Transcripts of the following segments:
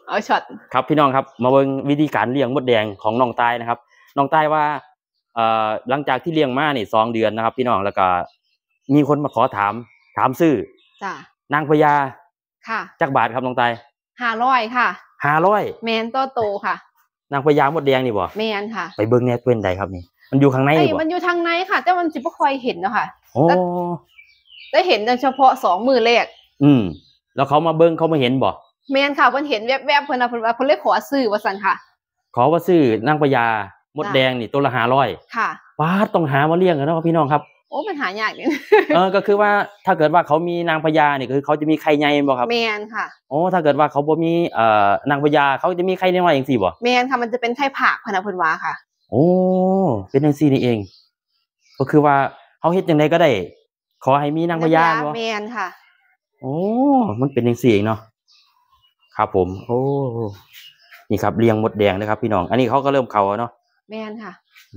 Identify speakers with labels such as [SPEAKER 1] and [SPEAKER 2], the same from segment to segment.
[SPEAKER 1] เอาช็อต
[SPEAKER 2] ครับพี่น้องครับมาเบิ่งวิธีการเลี้ยงมดแดงของน้องตายนะครับน้องตายว่าหลังจากที่เลี้ยงมานี่2 เดือนนะครับพี่น้องแล้วก็มีคนมาขอถามซื้อ
[SPEAKER 1] จ้ะ
[SPEAKER 2] นางพญา
[SPEAKER 1] ค่ะ
[SPEAKER 2] จักบาทครับน้องตาย
[SPEAKER 1] 500ค่ะ
[SPEAKER 2] 500
[SPEAKER 1] แมนโตค่ะ
[SPEAKER 2] นางพญามดแดงนี่บ่
[SPEAKER 1] แมนค่ะ
[SPEAKER 2] ไปเบิ่งแน่เป็นใดครับนี่มันอยู่ข้างในนี่บ่
[SPEAKER 1] มันอยู่ทางในค่ะแต่มันสิบ่ค่อยเห็นเนาะค่ะ
[SPEAKER 2] โอ้
[SPEAKER 1] ได้เห็นเฉพาะ2 มื้อแรก
[SPEAKER 2] แล้วเขามาเบิ่งเขามาเห็นบ่
[SPEAKER 1] แมนค่ะเพิ่นเห็นแวบๆเพิ่นว่าเพิ่นเลยขอซื้อว่าซั่นค่ะ
[SPEAKER 2] ขอว่าซื้อนางพญามดแดงนี่ตัวละ500
[SPEAKER 1] ค่ะ
[SPEAKER 2] ป้าต้องหามาเลี้ยงกันเนาะพี่น้องครับ
[SPEAKER 1] โอ้มันหายากนี่
[SPEAKER 2] ก็คือว่าถ้าเกิดว่าเขามีนางพญานี่คือเขาจะมีไข่ใหญ่บ่ครับ
[SPEAKER 1] แมนค่ะ
[SPEAKER 2] โอ้ถ้าเกิดว่าเขาบ่มีนางพญาเขาจะมีไข่น้อยจังซี่บ่
[SPEAKER 1] แมนค่ะมันจะเป็นไข่ผากพะนะเพิ่นว่าค่ะ
[SPEAKER 2] โอ้เป็นจังซี่นี่เองก็คือว่าเฮาเฮ็ดจังได๋ก็ได้ขอให้มีนางพญาบ่
[SPEAKER 1] แมนค่ะ
[SPEAKER 2] โอ้มันเป็นจังซี่เองเนาะครับผมโอ้นี่ครับเลี้ยงมดแดงนะครับพี่น้องอันนี้เขาก็เริ่มเข้าเนาะ
[SPEAKER 1] แมนค่ะ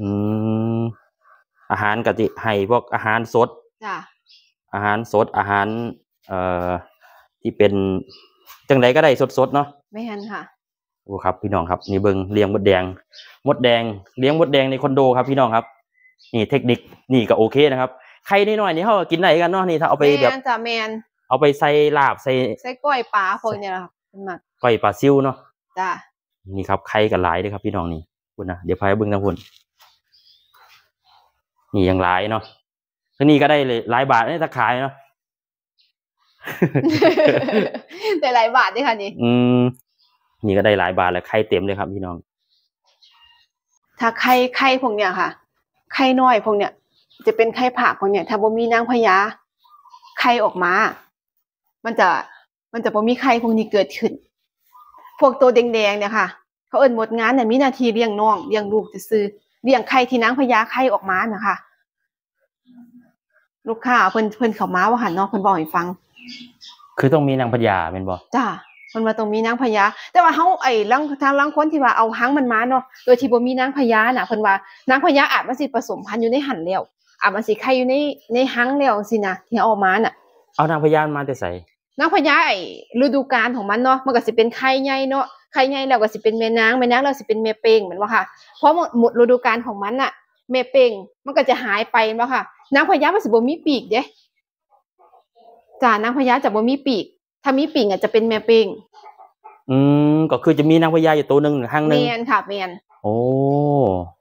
[SPEAKER 2] อาหารก็สิให้พวกอาหารสด
[SPEAKER 1] จ้ะ
[SPEAKER 2] อาหารสดอาหารที่เป็นจังไดก็ได้สดๆเนาะ
[SPEAKER 1] แม่นค่ะ
[SPEAKER 2] โอ้ครับพี่น้องครับนี่เบิ่งเลี้ยงมดแดงเลี้ยงมดแดงในคอนโดครับพี่น้องครับนี่เทคนิคนี่ก็โอเคนะครับไข่น้อยๆนี่เฮาก็กินได้กันเนาะนี่ถ้าเอาไปแบบ
[SPEAKER 1] แม่นจ้ะแม่น
[SPEAKER 2] เอาไปใส่ลาบใส่
[SPEAKER 1] ก้อยปลาพวกนี้ล่ะครับเป็นมัก
[SPEAKER 2] ก้อยปลาซิวเนาะ
[SPEAKER 1] จ้ะ
[SPEAKER 2] นี่ครับไข่ก็หลายเด้อครับพี่น้องนี่พุ่นนะเดี๋ยวพาไปเบิ่งทางพุ่นนี่ยังหลายเนาะทีนี้ก็ได้เลยหลายบาทนี่ถ้าขายเนาะ
[SPEAKER 1] ได้หลายบาทด้วยค่ะนี่
[SPEAKER 2] นี่ก็ได้หลายบาทแล้วไข่เต็มเลยครับพี่น้อง
[SPEAKER 1] ถ้าไข่พวกเนี้ยค่ะไข่น้อยพวกเนี้ยจะเป็นไข่ผากพวกเนี้ยถ้าบ่มีนางพญาไข่ออกมามันจะบ่มีไข่พวกนี้เกิดขึ้นพวกตัวแดงๆเนี่ยค่ะเขาเอิ้นหมดงานเนี่ยมีหน้าที่เลี้ยงน้องเลี้ยงลูกซื่อเลี้ยงไข่ที่นางพญาไข่ออกมาน่ะค่ะลูกค้าเพิ่นเข้ามาว่าหั่นเนาะเพิ่นบอกให้ฟัง
[SPEAKER 2] คือต้องมีนางพญาเป็นบ่
[SPEAKER 1] จ้ามันมาต้องมีนางพญาแต่ว่าเฮาทางลังคนที่ว่าเอาหางมันมาเนาะโดยที่บ่มีนางพญาน่ะเพิ่นว่านางพญาอาจมันสิผสมพันธุ์อยู่ในหั่นแล้วอาจมันสิไข่อยู่ในหางแล้วสินะที่เอามาน่ะ
[SPEAKER 2] เอานางพญามาแต่ไส
[SPEAKER 1] นางพญาฤดูกาลของมันเนาะมันก็สิเป็นไข่ใหญ่เนาะไข่ใหญ่แล้วก็สิเป็นแม่นางแล้วสิเป็นแม่เป้งแม่นบ่ค่ะเพราะหมดฤดูกาลของมันน่ะแม่เป้งมันก็จะหายไปแม่นบ่ค่ะนางพญามันสิบ่มีปีกเด้จ้านางพญาจะบ่มีปีกถ้ามีปีกจะเป็นแม่เป้ง
[SPEAKER 2] ก็คือจะมีนางพญาอยู่ตัวนึงหางนึง
[SPEAKER 1] แม่นค่ะแม่น
[SPEAKER 2] โอ้